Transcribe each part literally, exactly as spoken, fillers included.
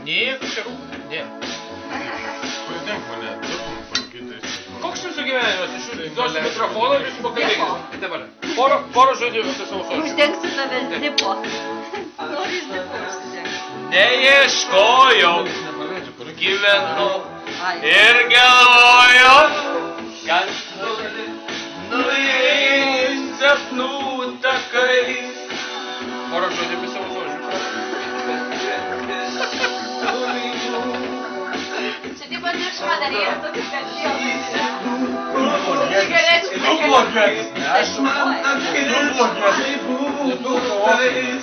Nieko čia, ne. Pasidėk mane, tu kitais. Koks jūsų gyvenimas? Iš jūsų duosiu mikrofoną ir jūs pakalbėkite. Dabar. Porą, porą žodžių su savo sočiu. Uždengsiu tave zipo. Nori zipo užsidengti. Neieškojau, gyvenu ir galvojau, kad nueis sapnų takais. Porą žodžių apie savo sočiu. Čia taip pat iš padarėjęs tokius kalbėjom. Tu blogesnis, ne? Aš man Tu blogesnis.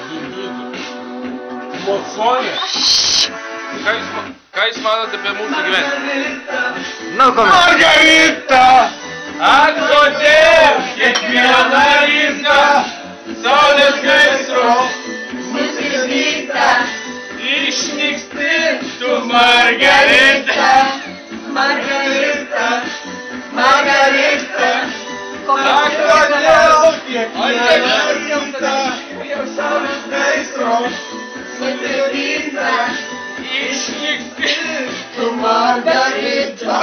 Moconė. Ką jūs, ką jūs manote apie mūsų gyvenimą? Margarita! Atkodėl kiekvieną rytą saulės gaisro Susipykta, išnyksti tu, Margarita. Margarita, Margarita. Atkodėl kiekvieną rytą saulės gaisro Susipykta, Išnyksti tu, Margarita!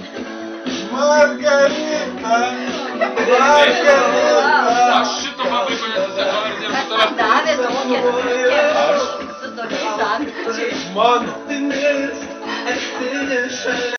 Margarita! Margarita! Aš šito pabaigų nesisakau ir kas nesu man tave. davė tokią su tokiais antpečiais. Mano!